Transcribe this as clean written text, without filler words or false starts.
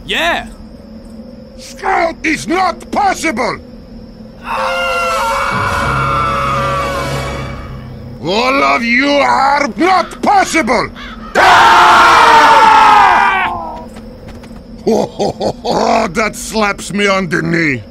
Yeah. Scout is not possible! All of you are not possible! Oh, that slaps me on the knee.